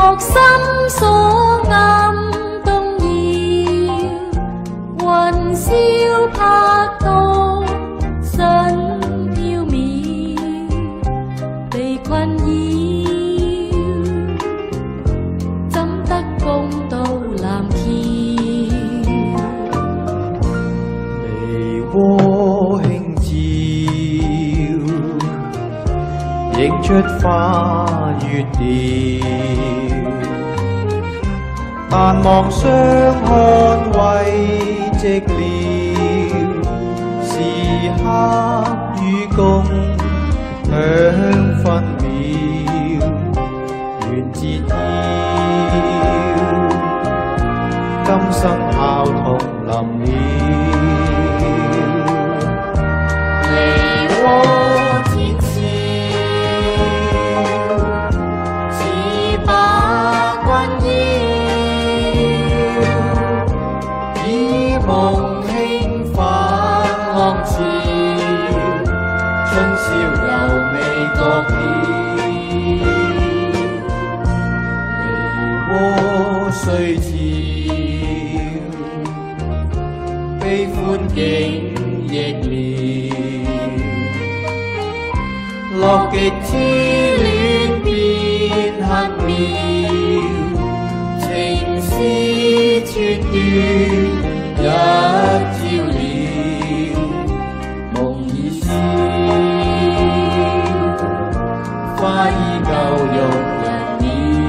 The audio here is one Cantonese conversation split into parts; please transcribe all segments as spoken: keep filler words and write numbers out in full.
覺心所暗動搖，雲霄拍動神飄渺，被困擾，怎得公到藍橋？ 梨渦輕照，映出花月調。但望相看為寂寥，時刻與共享分秒，緣自挑。今生孝同臨了。梨渦淺笑，似把君邀，以夢輕泛浪潮，春宵猶未覺曉。梨渦雖潮，悲歡景亦了，樂極痴戀變黑妙，情絲寸斷一朝了，夢已消，花依舊容人了。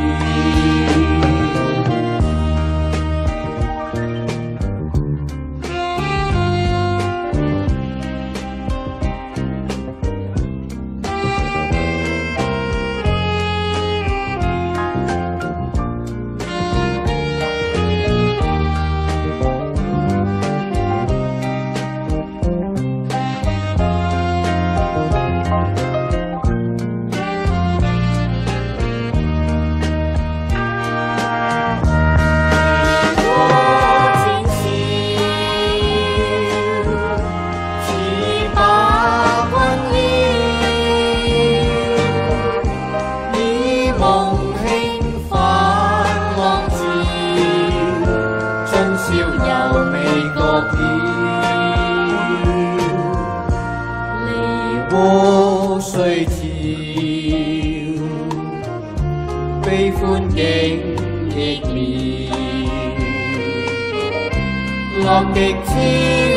梨渦雖潮，悲歡景亦妙，樂極痴